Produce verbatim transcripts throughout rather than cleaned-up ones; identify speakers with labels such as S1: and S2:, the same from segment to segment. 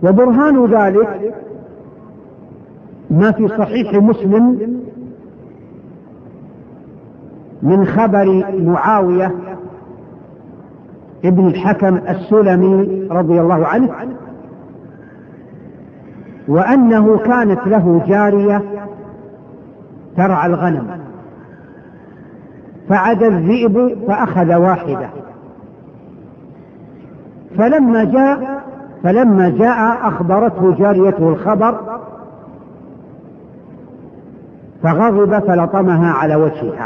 S1: وبرهان ذلك ما في صحيح مسلم من خبر معاوية ابن الحكم السلمي رضي الله عنه، وأنه كانت له جارية ترعى الغنم، فعد الذئب فأخذ واحدة، فلما جاء فلما جاء أخبرته جاريته الخبر فغضب فلطمها على وجهها،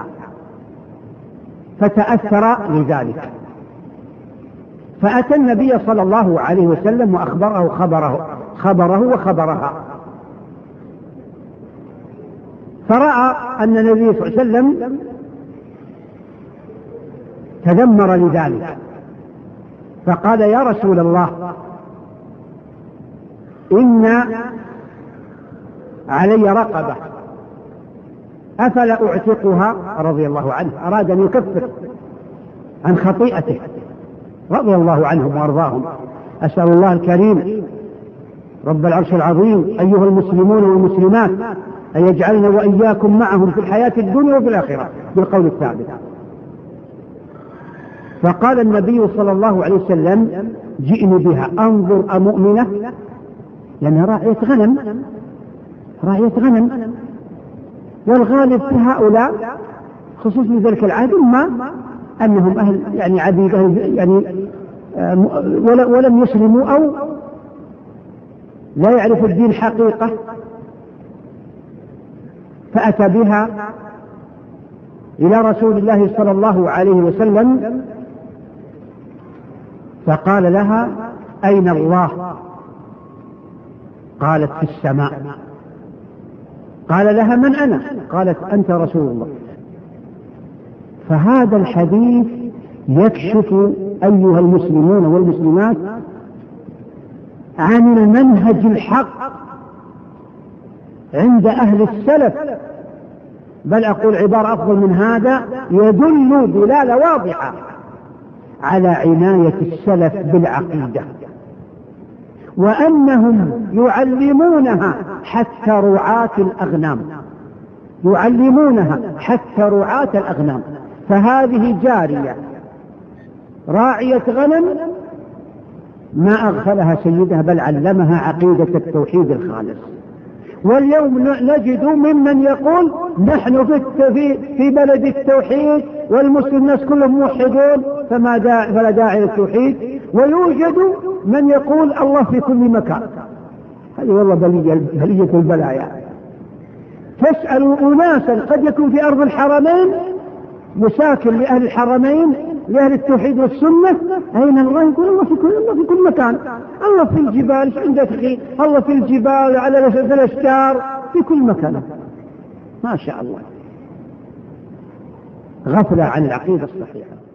S1: فتأثر لذلك، فأتى النبي صلى الله عليه وسلم وأخبره خبره, خبره وخبرها، فرأى أن النبي صلى الله عليه وسلم تذمر لذلك، فقال: يا رسول الله، إن علي رقبة أفلا أعتقها؟ رضي الله عنه، أراد أن يكفر عن خطيئته رضي الله عنهم وأرضاهم. أسأل الله الكريم رب العرش العظيم أيها المسلمون والمسلمات أن يجعلنا وإياكم معهم في الحياة الدنيا وفي الآخرة بالقول الثابت. فقال النبي صلى الله عليه وسلم: جئني بها أنظر أمؤمنة، لأنها راعية غنم راعية غنم والغالب في هؤلاء خصوصا ذلك العهد ما أنهم أهل يعني عبيد يعني ولم يسلموا أو لا يعرف الدين حقيقة، فأتى بها إلى رسول الله صلى الله عليه وسلم فقال لها: أين الله؟ قالت: في السماء. قال لها: من أنا؟ قالت: أنت رسول الله. فهذا الحديث يكشف أيها المسلمون والمسلمات عن المنهج الحق عند أهل السلف، بل أقول عبارة أفضل من هذا، يدل دلالة واضحة على عناية السلف بالعقيدة، وأنهم يعلمونها حتى رعاة الأغنام يعلمونها حتى رعاة الأغنام. فهذه جارية راعية غنم ما أغفلها سيدها، بل علمها عقيدة التوحيد الخالص. واليوم نجد ممن يقول: نحن في في بلد التوحيد والمسلم الناس كلهم موحدون فما داعي فلا داعي للتوحيد، ويوجد من يقول: الله في كل مكان. هذه والله بلية بلية البلايا. تسأل أناسا قد يكون في أرض الحرمين مساكن لأهل الحرمين لأهل التوحيد والسنة: أين الله؟ يقول: الله في كل الله في كل مكان، الله في الجبال، ايش عندك أخي؟ الله في الجبال على الأشجار في كل مكان. ما شاء الله، غفلة عن العقيدة الصحيحة.